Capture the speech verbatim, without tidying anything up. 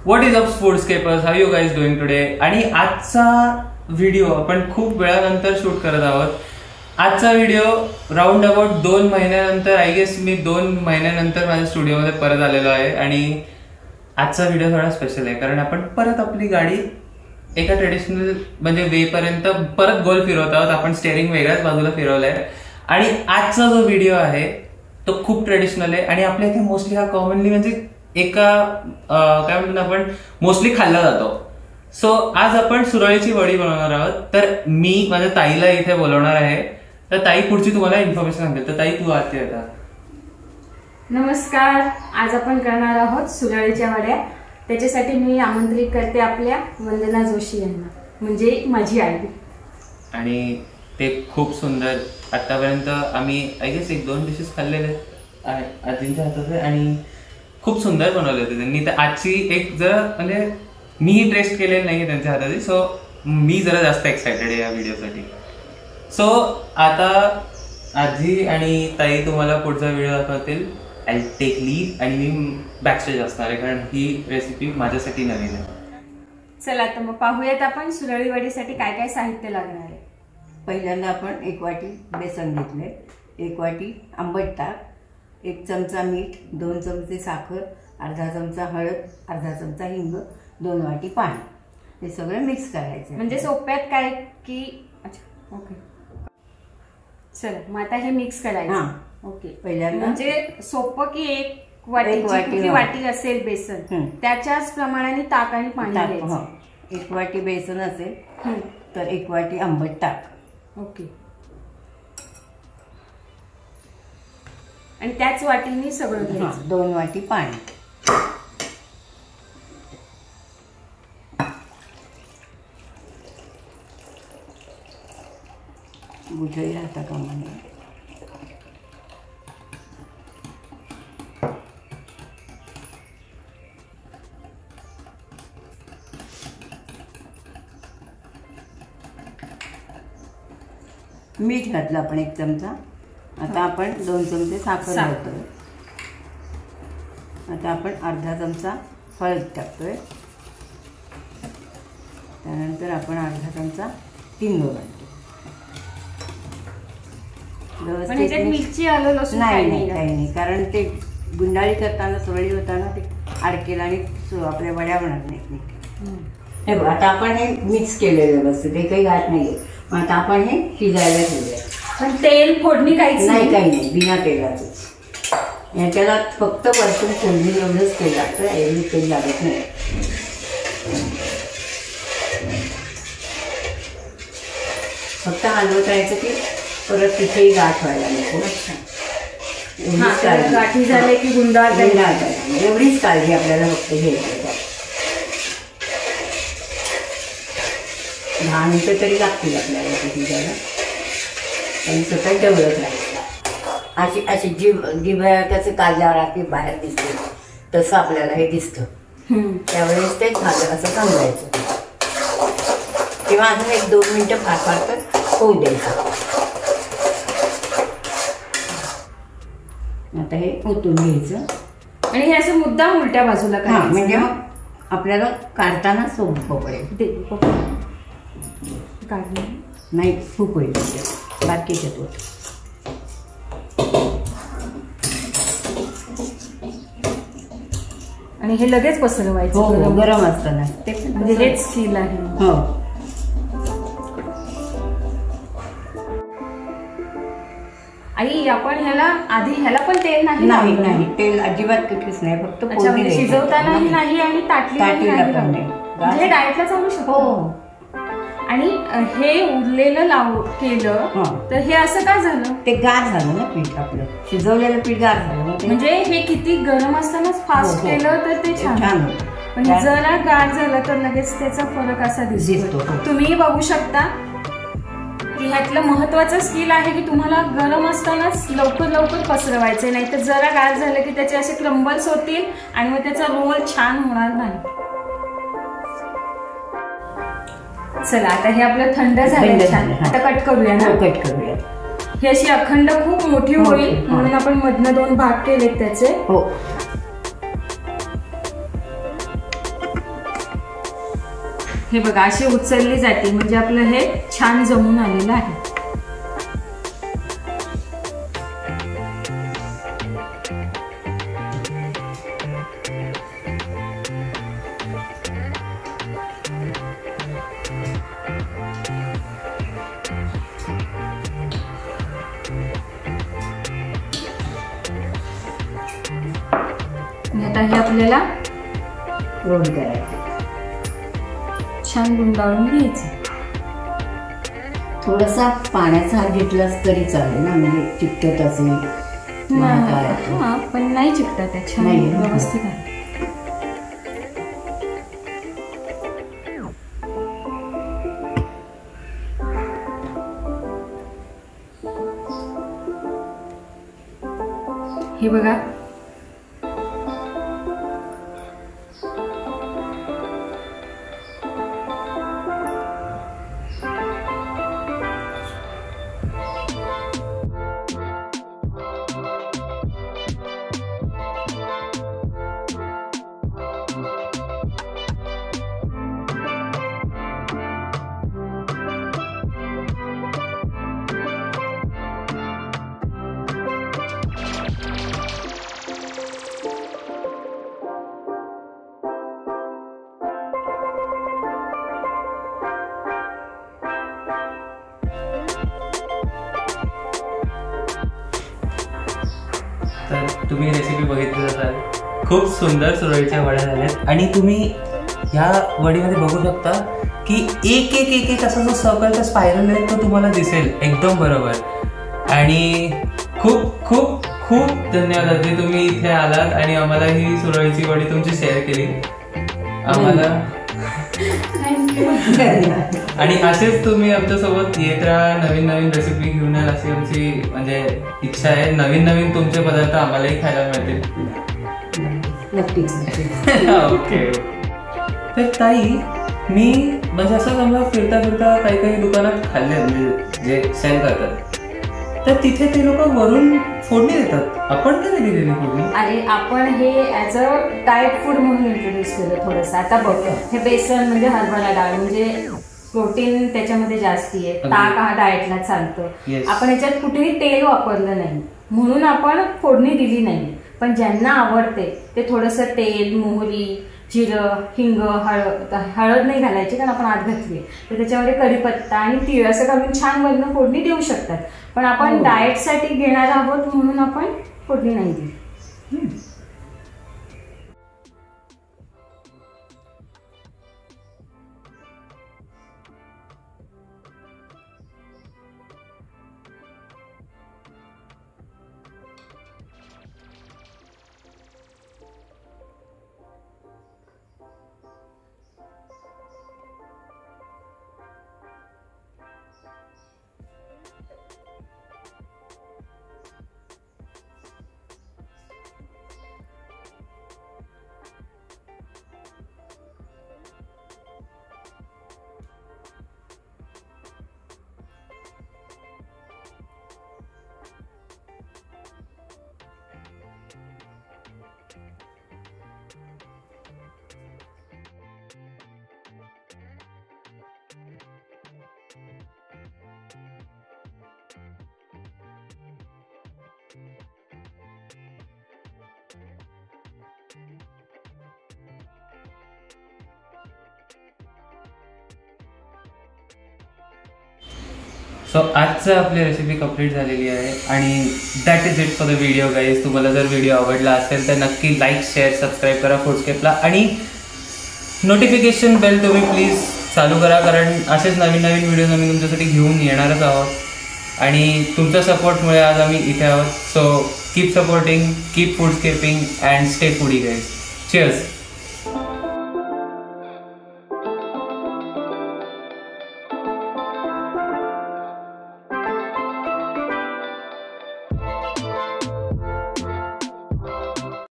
What is up foodscapers, how you guys doing today. आणि आजचा video आपण खूप वेळानंतर शूट करत आहोत. आजचा व्हिडिओ राऊंड अबाउट दोन महिन्यानंतर, आय गेस मी दोन महिन्यानंतर माझ्या स्टुडिओमध्ये परत आलेलो आहे. आणि आजचा व्हिडिओ थोडा स्पेशल आहे कारण आपण परत आपली गाडी एका ट्रेडिशनल म्हणजे वे पर्यंत परत गोल फिरवत आहोत. आपण स्टेअरिंग वेगळ्याच बाजूला फिरवलंय. आणि आजचा जो व्हिडिओ आहे तो खूप ट्रेडिशनल आहे आणि आपल्या इथे मोस्टली हा कॉमनली म्हणजे एका काय म्हणतो आपण मोस्टली खाल्ला जातो. सो आज आपण सुरळीची वडी बनवणार आहोत. तर मी माझ्या ताईला इथे बोलवणार आहे. तर ताई पुढची तुम्हाला इन्फॉर्मेशन सांगेल. तर ताई तू आजची आता. नमस्कार. आज आपण करणार आहोत सुरळीच्या वड्या. त्याच्यासाठी मी आमंत्रित करते आपल्या वंदना जोशी यांना, म्हणजे माझी आई. आणि ते खूप सुंदर, आतापर्यंत आम्ही आय गेस एक दोन डिशेस खाल्लेले आजींच्या हातात आणि खूप सुंदर बनवले होते त्यांनी. तर आजची एक जरा म्हणजे मीही टेस्ट केलेली नाही त्यांच्या हाताची. सो मी जरा जास्त एक्सायटेड आहे या व्हिडिओसाठी. सो आता आजी आणि ताई तुम्हाला पुढचा व्हिडिओ दाखवतील. आय टेक लीव आणि मी बॅकस्टेज असणार आहे कारण ही रेसिपी माझ्यासाठी नवीन आहे. चला तर मग पाहूयात आपण सुरळी वडीसाठी काय काय साहित्य लागणार आहे. पहिल्यांदा आपण एक वाटी बेसन घेतले, एक वाटी आंबट ताक, एक चमचा मीठ, दोन चमचे साखर, अर्धा चमचा हळद, अर्धा चमचा हिंग, दोन वाटी पाणी. हे सगळं मिक्स करायचं. म्हणजे सोप्यात काय की अच्छा ओके. चला मग आता हे मिक्स करायचं. ओके. पहिल्यांदा म्हणजे सोपं की एक वाटी वाटी वाटी असेल बेसन त्याच्याच प्रमाणाने ताक आणि पाणी घ्यायचं. एक वाटी बेसन असेल तर एक वाटी आंबट ताक. ओके. आणि त्याच वाटीने सगळं घ्यायचं. दोन वाटी पाणी. बुजही राहता कामा नये. मीठ घातलं आपण एक चमचा. आता आपण दोन चमचे साखर घालतोय. आता आपण अर्धा चमचा हळद टाकतोय. त्यानंतर आपण अर्धा चमचा हिंग घालतो. मिरची आलं लसूण नाही नाही काही नाही कारण ते गुंडाळी करताना सुरळी होताना ते अडकेल आणि आपल्या वड्या बनत नाहीत. हे बघ आता आपण हे मिक्स केलेलं व्यवस्थित, हे काही घात नाहीये. मग आता आपण हे शिजायला ठेवूया. पण तेल फोडणी काहीच नाही, काही नाही, बिना तेलाचं. याच्याला फक्त वरतून फोडणी एवढंच तेल लागतं, एवढी तेल लागत नाही. फक्त हलवत राहायचं की परत तिथेही गाठ व्हायला नको. गाठी झाले की गुंडाळ एवढीच काळजी आपल्याला फक्त घ्यायची. दहा मिनिटं तरी लागतील आपल्याला तिथे जायला. आणि स्वतः जेवढत राहायचं. अशी अशी जीभ जिभ्याचं काळजाळाची बाहेर दिसते तसं आपल्याला हे दिसतं. त्यावेळेस ते झालं असं समजायचं. किंवा अजून एक दोन मिनिटं फार फार तर होऊ द्यायचं. आता हे ओतून घ्यायचं आणि हे असं मुद्दाम उलट्या बाजूला करायचं. म्हणजे मग आपल्याला काढताना सोपं पडेल. नाही खूप होईल बाकीच्या तो. आणि हे लगेच पसरवायचं. हो, गरम असताना. ते म्हणजे हेच स्किल आहे. हो. आई आपण ह्याला आधी ह्याला पण तेल नाही. नाही नाही तेल अजिबात कुठेच नाही. फक्त शिजवतानाही नाही आणि ताटलीला म्हणजे डाएटला चालू शकतो. आणि हे उरलेलं लाव केलं तर हे असं का झालं? ते गार झालं ना पीठ. आपलं शिजवलेलं पीठ गार झालं. म्हणजे हे किती गरम असतानाच फास्ट केलं तर ते छान. पण जरा गार झालं तर लगेच त्याचा फरक असा दिसतो. तुम्ही बघू शकता की ह्यातलं महत्वाचं स्किल आहे की तुम्हाला गरम असतानाच लवकर लवकर पसरवायचे, नाही तर जरा गार झालं की त्याचे असे क्रम्बल्स होतील आणि मग त्याचा रोल छान होणार नाही. चला आता हे आपलं थंड झालं छान. आता कट करूया ना. कट करूया. ही अशी अखंड खूप मोठी होईल म्हणून आपण मधनं दोन भाग केलेत त्याचे. हो. हे बघा अशी उचलली जाते म्हणजे आपलं हे छान जमून आलेलं आहे. आता हे आपल्याला रोल करायचं, छान गुंडाळून घ्यायचं. थोडासा पाण्याचा हात घेतलास तरी चालेल ना, म्हणजे चिकटत असेल हा, पण नाही चिकटत आहे, छान व्यवस्थित आहे. हे बघा तर तुम्ही रेसिपी बघितली असाल, खूप सुंदर सुरळीच्या वड्या झाल्यात आणि तुम्ही ह्या वडीमध्ये बघू शकता की एक एक एक एक असा जो सर्कलचा स्पायरल आहे तो तुम्हाला दिसेल एकदम बरोबर. आणि खूप खूप खूप धन्यवाद की तुम्ही इथे आलात आणि आम्हाला ही सुरळीची वडी तुमची शेअर केली आम्हाला. आणि असेच तुम्ही आमच्यासोबत येत राहा, नवीन नवीन रेसिपी घेऊन याल अशी आमची म्हणजे इच्छा आहे. नवीन नवीन तुमचे पदार्थ आम्हालाही खायला मिळतील. ओके. तर ताई मी म्हणजे असं समजा फिरता फिरता काही काही दुकानात खाल्ले म्हणजे जे सेल करतात, तर तिथे ते लोक वरून फोडणी देतात. आपण का नाही दिलेली फोडणी? अरे आपण हे ऍज अ डाएट फूड म्हणून इंट्रोड्यूस केलं थोडंसं. आता बघ, हे बेसन म्हणजे हरभरा डाळ म्हणजे प्रोटीन त्याच्यामध्ये जास्ती आहे. ताक हा डाएटला चालतं. आपण याच्यात कुठेही तेल वापरलं नाही म्हणून आपण फोडणी दिली नाही. पण ज्यांना आवडते ते थोडंसं तेल, मोहरी, जिरं, हिंग, हळद हळद नाही घालायची कारण आपण आत घातली, तर त्याच्यामध्ये कढीपत्ता आणि तीळ असं घालून छान वरण फोडणी देऊ शकतात. पण आपण डाएटसाठी घेणार आहोत म्हणून आपण फोडणी नाही दिली. सो आजचं आपली रेसिपी कंप्लीट झालेली आहे आणि that is it for the video guys. तुम्हाला जर व्हिडिओ आवडला असेल तर नक्की लाईक, शेअर, सबस्क्राईब करा फूडस्केपला आणि नोटिफिकेशन बेल तुम्ही प्लीज चालू करा, कारण असेच नवीन नवीन व्हिडिओज आम्ही तुमच्यासाठी घेऊन येणारच आहोत आणि तुमच्या सपोर्टमुळे आज आम्ही इथे आहोत. So keep supporting, keep foodscaping and stay foodie guys. Cheers.